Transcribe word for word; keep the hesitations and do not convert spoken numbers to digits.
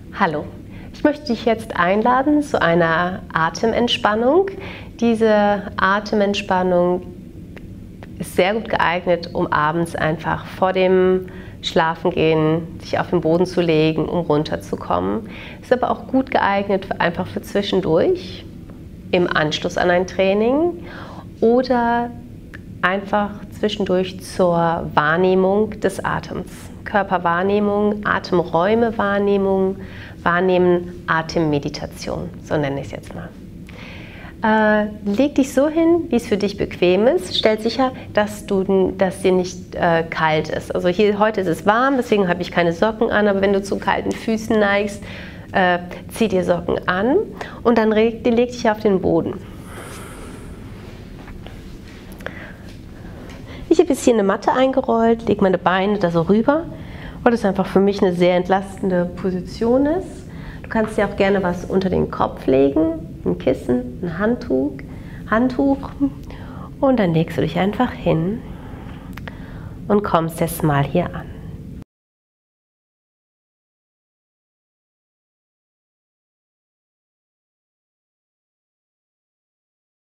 Hallo, ich möchte dich jetzt einladen zu einer Atementspannung. Diese Atementspannung ist sehr gut geeignet, um abends einfach vor dem Schlafengehen sich auf den Boden zu legen, um runterzukommen. Ist aber auch gut geeignet einfach für zwischendurch, im Anschluss an ein Training oder einfach zwischendurch zur Wahrnehmung des Atems. Körperwahrnehmung, Atemräumewahrnehmung, Wahrnehmen, Atemmeditation, so nenne ich es jetzt mal. Äh, leg dich so hin, wie es für dich bequem ist. Stell sicher, dass, du, dass dir nicht äh, kalt ist. Also hier, heute ist es warm, deswegen habe ich keine Socken an, aber wenn du zu kalten Füßen neigst, äh, zieh dir Socken an und dann leg, leg dich auf den Boden. Ich habe jetzt hier eine Matte eingerollt, lege meine Beine da so rüber, weil das einfach für mich eine sehr entlastende Position ist. Du kannst dir auch gerne was unter den Kopf legen, ein Kissen, ein Handtuch, Handtuch und dann legst du dich einfach hin und kommst jetzt mal hier an.